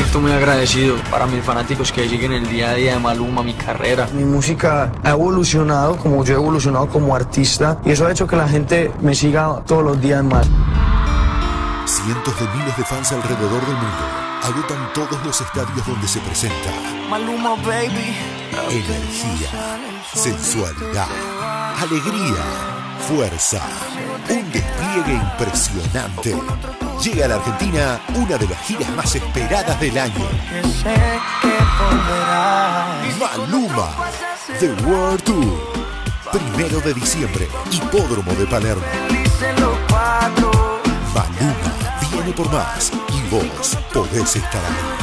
siento muy agradecido para mis fanáticos que siguen el día a día de Maluma, mi carrera. Mi música ha evolucionado como yo he evolucionado como artista y eso ha hecho que la gente me siga todos los días más. Cientos de miles de fans alrededor del mundo agotan todos los estadios donde se presenta. Maluma, baby. Energía, sensualidad, alegría, fuerza, un despliegue impresionante. Llega a la Argentina una de las giras más esperadas del año. Maluma, The World Tour. 1 de diciembre, Hipódromo de Palermo. Maluma viene por más y vos podés estar ahí.